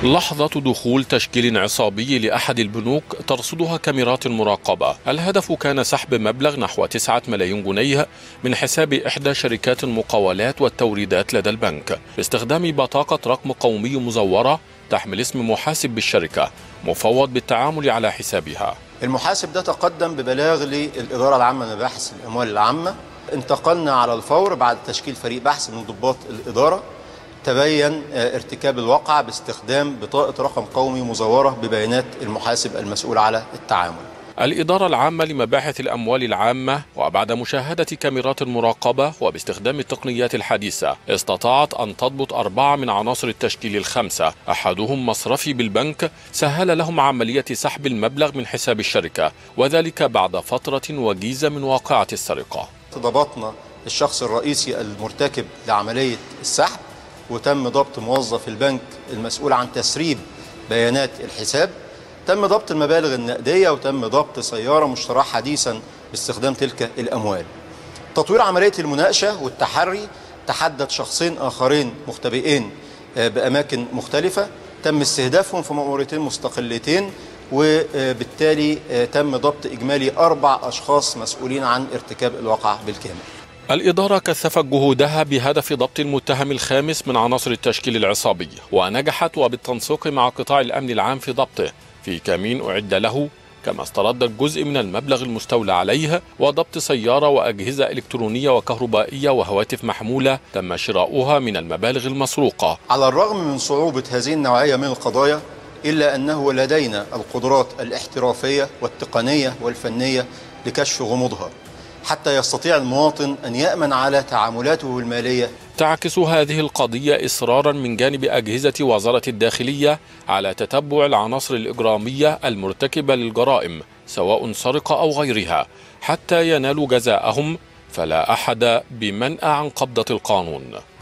لحظة دخول تشكيل عصابي لأحد البنوك ترصدها كاميرات المراقبة. الهدف كان سحب مبلغ نحو 9 ملايين جنيه من حساب إحدى شركات المقاولات والتوريدات لدى البنك باستخدام بطاقة رقم قومي مزورة تحمل اسم محاسب بالشركة مفوض بالتعامل على حسابها. المحاسب ده تقدم ببلاغ للإدارة العامة لمباحث الأموال العامة. انتقلنا على الفور بعد تشكيل فريق بحث من ضباط الإدارة. تبين ارتكاب الواقعة باستخدام بطاقة رقم قومي مزورة ببيانات المحاسب المسؤول على التعامل. الإدارة العامة لمباحث الأموال العامة وبعد مشاهدة كاميرات المراقبة وباستخدام التقنيات الحديثة استطاعت أن تضبط 4 من عناصر التشكيل ال5، أحدهم مصرفي بالبنك سهل لهم عملية سحب المبلغ من حساب الشركة، وذلك بعد فترة وجيزة من واقعة السرقة. ضبطنا الشخص الرئيسي المرتكب لعملية السحب، وتم ضبط موظف البنك المسؤول عن تسريب بيانات الحساب. تم ضبط المبالغ النقدية وتم ضبط سيارة مشتراه حديثا باستخدام تلك الأموال. تطوير عملية المناقشة والتحري تحدد شخصين آخرين مختبئين بأماكن مختلفة، تم استهدافهم في مأموريتين مستقلتين، وبالتالي تم ضبط إجمالي 4 أشخاص مسؤولين عن ارتكاب الواقعة بالكامل. الإدارة كثفت جهودها بهدف ضبط المتهم الخامس من عناصر التشكيل العصابي، ونجحت وبالتنسيق مع قطاع الأمن العام في ضبطه في كمين أعد له، كما استردت جزء من المبلغ المستولى عليه وضبط سيارة وأجهزة إلكترونية وكهربائية وهواتف محمولة تم شراؤها من المبالغ المسروقة. على الرغم من صعوبة هذه النوعية من القضايا، إلا أنه لدينا القدرات الاحترافية والتقنية والفنية لكشف غموضها حتى يستطيع المواطن أن يأمن على تعاملاته المالية. تعكس هذه القضية إصرارا من جانب أجهزة وزارة الداخلية على تتبع العناصر الإجرامية المرتكبة للجرائم سواء سرقة أو غيرها حتى ينالوا جزاءهم، فلا أحد بمنأى عن قبضة القانون.